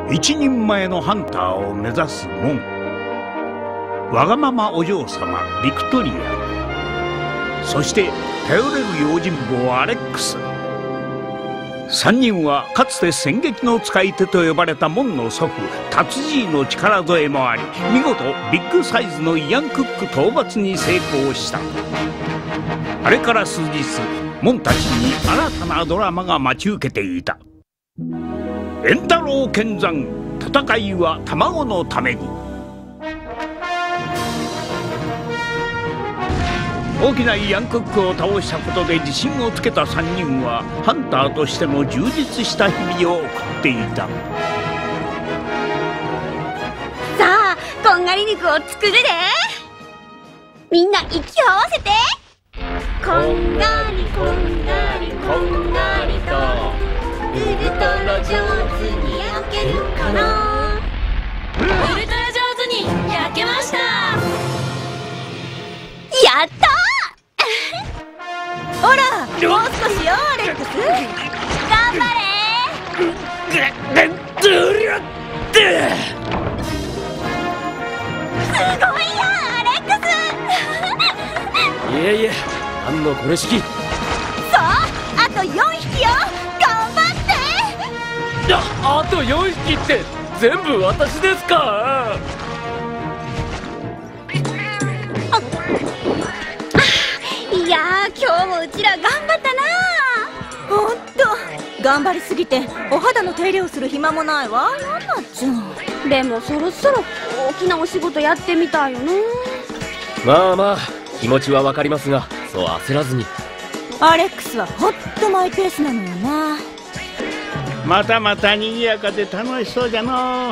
一人前のハンターを目指すモン、わがままお嬢様ビクトリア、そして頼れる用心棒アレックス。3人はかつて戦撃の使い手と呼ばれたモンの祖父タツジーの力添えもあり、見事ビッグサイズのイアン・クック討伐に成功した。あれから数日、モンたちに新たなドラマが待ち受けていた。エンタロウ剣山、戦いは卵のために。大きなイアンクックを倒したことで自信をつけた3人はハンターとしての充実した日々を送っていた。 さあ、こんがり肉を作るで。みんな息を合わせて。こんがりこんがりこんがりとウルトラ上手に焼けるかな。ウルトラ上手に焼けました。やったーほら、もう少しよアレックス、頑張れー。すごいやアレックスいえいえ、何のこれしき。 そう、あと4匹よ、頑張って。 あと4匹って全部私ですか。 いやー、今日もうちら頑張ったな。 ほんと頑張りすぎてお肌の手入れをする暇もないわ。なんなっちゃう。 でもそろそろ大きなお仕事やってみたいよね。 まあまあ、気持ちはわかりますが、そう焦らずに。 アレックスはほんとマイペースなのよな。 またまた賑やかで楽しそうじゃの。 あれ、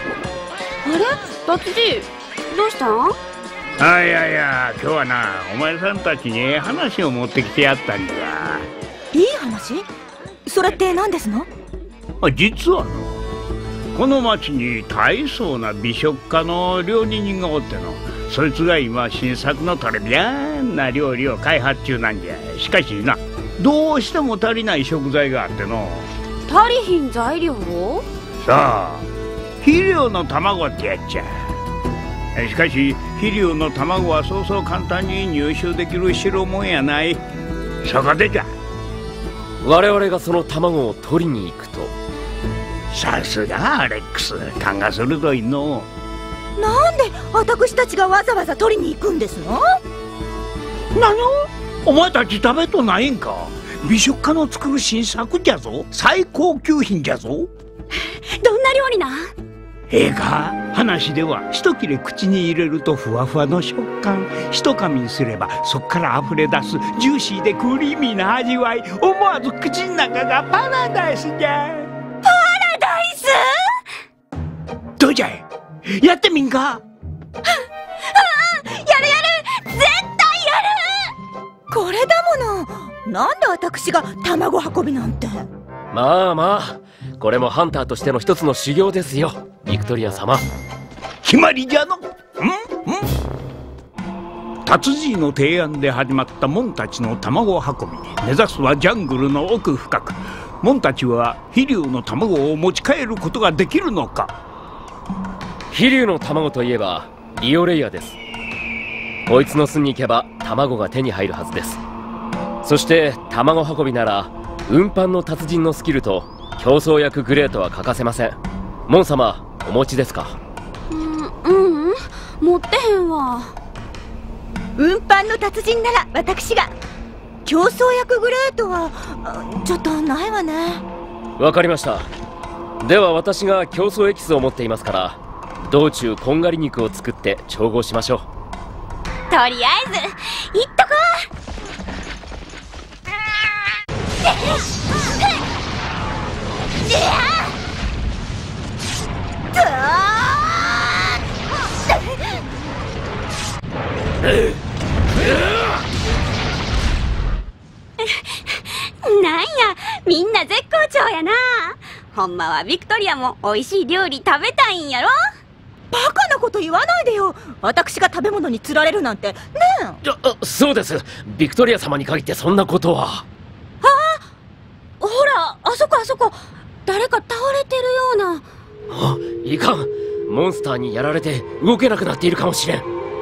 達治、どうしたん？ いや今日はな、お前さんたちに話を持ってきてやったんじゃ。 いい話？それって何ですの？ 実はの、この町に大層な美食家の料理人がおっての、そいつが今新作のトレビアンな料理を開発中なんじゃ。しかしな、どうしても足りない食材があっての。 足りひん材料を？ さあ、肥料の卵ってやっちゃ。しかし肥料の卵はそうそう簡単に入手できる代物やない。そこでじゃ、 我々がその卵を取りに行くと。 さすがアレックス、勘が鋭いの。 なんで私たちがわざわざ取りに行くんですの？ なの？お前たち食べとないんか。美食家の作る新作じゃぞ。最高級品じゃぞ。 どんな料理な？ ええか、話では一切れ口に入れるとふわふわの食感、一噛みにすればそこから溢れ出すジューシーでクリーミーな味わい、思わず口の中がパラダイスじゃ。 パラダイス？ どうじゃい、やってみんか？ やる絶対やる。 これだもの。なんで私が卵運びなんて。 まあまあ、これもハンターとしての一つの修行ですよ、ビクトリア様。 決まりじゃの。達人の提案で始まったモンたちの卵運び。目指すはジャングルの奥深く。モンたちは飛竜の卵を持ち帰ることができるのか。 飛竜の卵といえばリオレイヤです。こいつの巣に行けば卵が手に入るはずです。そして卵運びなら運搬の達人のスキルと競争薬グレートは欠かせません。モン様、お持ちですか？ 持ってへんわ。 運搬の達人なら私が。競争薬グレートはちょっとないわね。 わかりました。では私が競争エキスを持っていますから、道中こんがり肉を作って調合しましょう。 とりあえずいっとこなんや、みんな絶好調やな。ほんまはビクトリアも美味しい料理食べたいんやろ。 バカなこと言わないでよ。私が食べ物に釣られるなんてねえ。 そうです。ビクトリア様に限ってそんなことは。 ほら、あそこ誰か倒れてるような。 いかん。モンスターにやられて動けなくなっているかもしれん。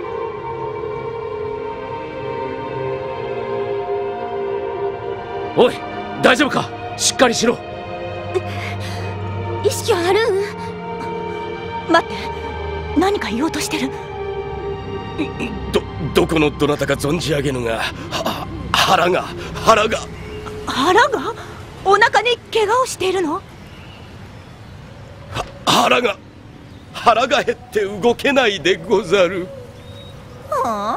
おい、大丈夫か？しっかりしろ。 意識はあるん？待って、何か言おうとしてる。 どこのどなたか存じ上げぬが、腹がお腹に怪我をしているの？ 腹が減って動けないでござる。 は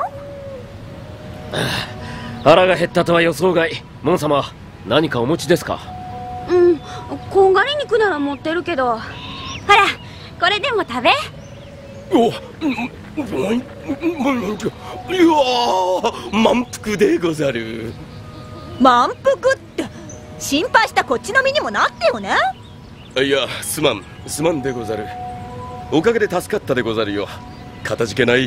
あ、腹が減ったとは予想外。モン様、何かお持ちですか？ うん、こんがり肉なら持ってるけど。ほら、これでも食べ。 いや満腹でござる。 満腹って心配したこっちの身にもなってよね。 いや、すまんでござる。おかげで助かったでござるよ。かたじけない。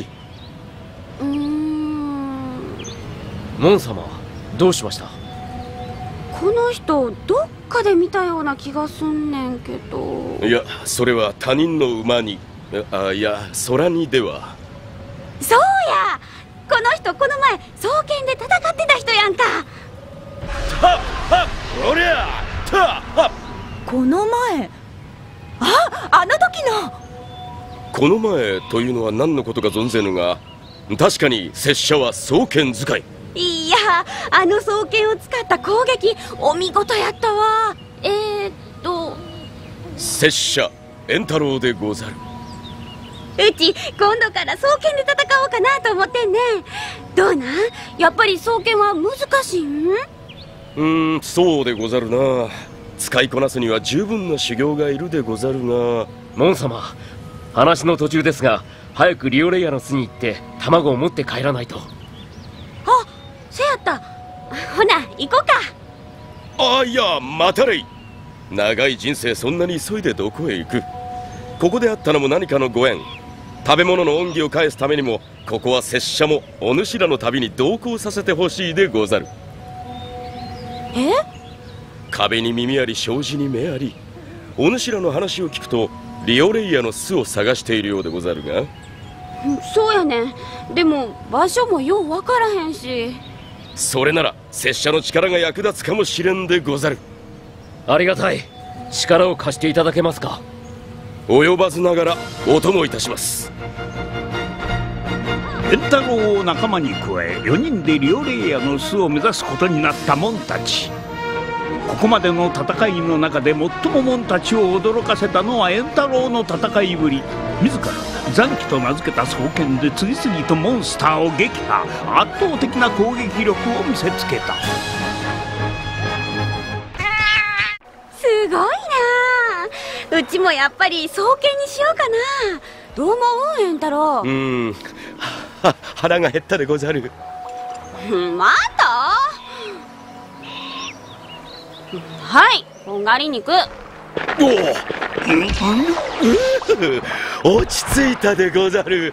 モン様、どうしました？ この人どっかで見たような気がすんねんけど。 いや、それは他人の馬に、いや空にでは。 そうや、この人この前双剣で戦ってた人やんか。 おりゃこの前、あの時の。 この前というのは何のことか存ぜぬが、確かに拙者は双剣使い。 いや、あの双剣を使った攻撃お見事やったわ。 拙者円太郎でござる。 うち今度から双剣で戦おうかなと思ってんねん。どうなん？やっぱり双剣は難しいん？ そうでござるな。使いこなすには十分な修行がいるでござるが。 モン様、話の途中ですが、早くリオレイヤの巣に行って卵を持って帰らないと。 あ、せやった。ほな行こうか。 いや、待たれい。長い人生そんなに急いでどこへ行く？ここであったのも何かのご縁。食べ物の恩義を返すためにも、ここは拙者もお主らの旅に同行させてほしいでござる。壁に耳あり障子に目あり。お主らの話を聞くとリオレイヤの巣を探しているようでござるが。 そうやねん。でも場所もよう分からへんし。 それなら拙者の力が役立つかもしれんでござる。 ありがたい。力を貸していただけますか？ 及ばずながらお供いたします。 円太郎を仲間に加え、4人でリオレイヤの巣を目指すことになったモンたち。ここまでの戦いの中で最もモンたちを驚かせたのは円太郎の戦いぶり。自ら残機と名付けた双剣で次々とモンスターを撃破。圧倒的な攻撃力を見せつけた。 すごいな。うちもやっぱり双剣にしようかな。どう思う、円太郎？ 腹が減ったでござる。 また？はい、こんがり肉。 落ち着いたでござる。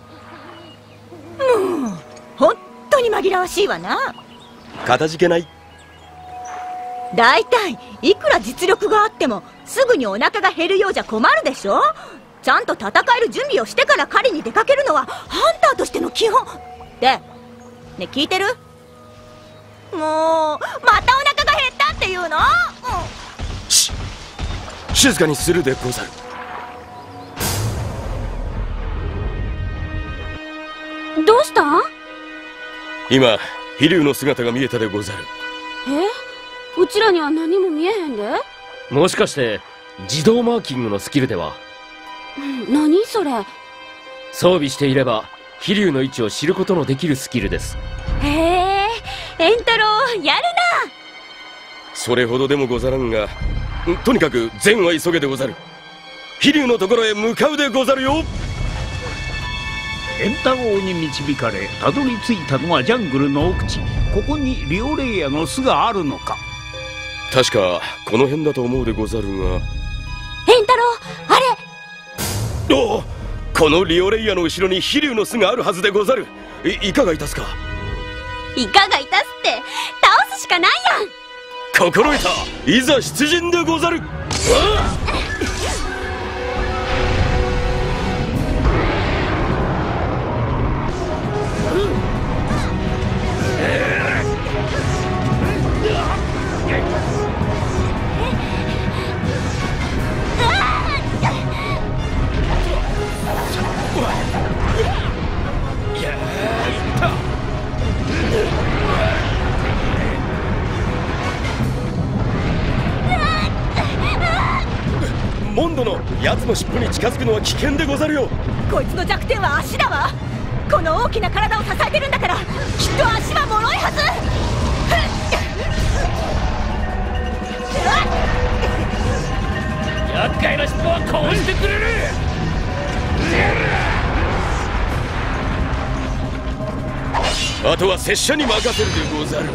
本当に紛らわしいわな。 かたじけない。 だいたいいくら実力があってもすぐにお腹が減るようじゃ困るでしょ。ちゃんと戦える準備をしてから狩りに出かけるのはハンターとしての基本で。ね、聞いてる？もうまたお腹が減ったっていうの？ 静かにするでござる。 どうしたん？ 今飛竜の姿が見えたでござる。 うちらには何も見えへんで。 もしかして自動マーキングのスキルでは？ 何それ？ 装備していれば飛竜の位置を知ることのできるスキルです。 へえ、円太郎やるな。 それほどでもござらんが、とにかく善は急げでござる。飛竜のところへ向かうでござるよ。 円太郎に導かれたどり着いたのはジャングルの奥地。ここにリオレイヤの巣があるのか。 確かこの辺だと思うでござるが。 円太郎、あれ。 このリオレイヤの後ろに飛竜の巣があるはずでござる。いかがいたすか？ いかがいたすって倒すしかないやん。 心得た。いざ出陣でござる。 今度の奴の尻尾に近づくのは危険でござるよ。 こいつの弱点は足だわ。この大きな体を支えてるんだから、きっと足は脆いはず。 厄介な尻尾はこうしてくれる。 あとは拙者に任せるでござる。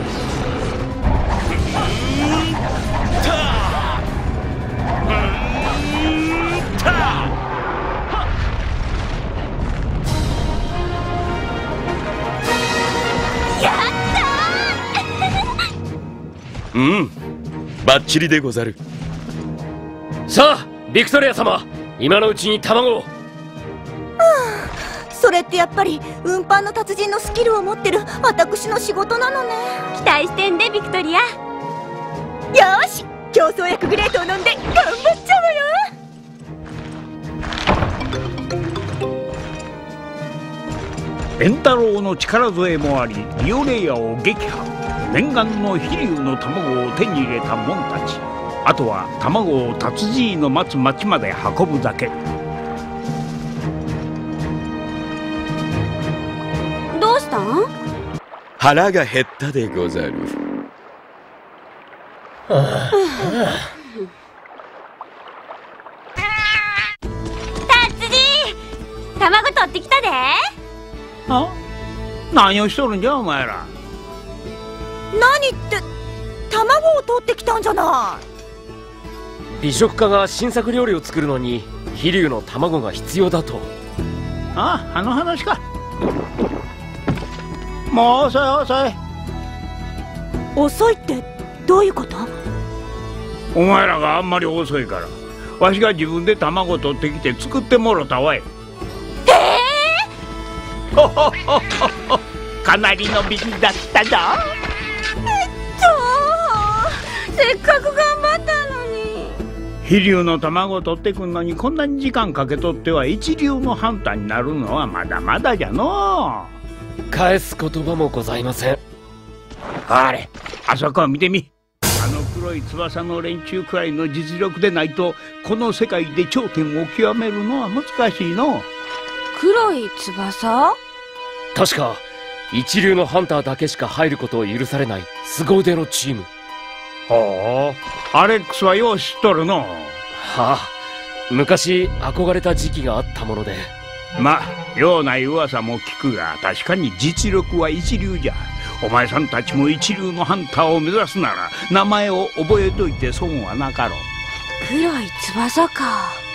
うん、バッチリでござる。 さあビクトリア様、今のうちに卵を。 それってやっぱり運搬の達人のスキルを持ってる私の仕事なのね。 期待してんでビクトリア。 よーし、競争薬グレートを飲んで頑張っちゃうわよ。 エンタロウの力添えもあり、リオレイヤを撃破。念願の飛竜の卵を手に入れた者たち。あとは卵を達人の待つ町まで運ぶだけ。 どうしたん？ 腹が減ったでござる。 達人、卵取ってきたで。 あ？何をしとるんじゃお前ら。 何って卵を取ってきたんじゃない。 美食家が新作料理を作るのに飛竜の卵が必要だと。 ああの話か。もう遅い遅い。 遅いってどういうこと？ お前らがあんまり遅いから、わしが自分で卵取ってきて作ってもろたわい。かなりの便だったぞ。 せっかく頑張ったのに。 飛竜の卵を取ってくんのにこんなに時間かけとっては一流のハンターになるのはまだまだじゃのう。 返す言葉もございません。 あれ、あそこを見てみ。あの黒い翼の連中くらいの実力でないとこの世界で頂点を極めるのは難しいの。 黒い翼？ 確か一流のハンターだけしか入ることを許されない凄腕のチーム。 ほう、アレックスはよう知っとるの。 はあ、昔憧れた時期があったもので。 まあようない噂も聞くが、確かに実力は一流じゃ。お前さんたちも一流のハンターを目指すなら名前を覚えといて損はなかろう。 黒い翼か。